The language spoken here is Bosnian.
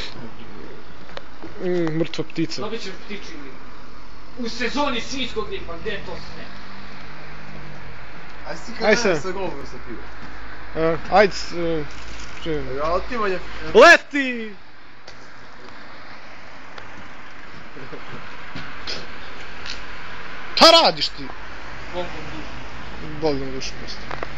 Mrtva ptica. Dobit ćeš ptiču ili... U sezoni svinjskog gripa, gdje je to sve? Aj si kad ne sa golom sa pivo. Ajde... Otimanje... Leti! Pa radiš ti? Bogom dušu. Bogom dušu, prosto.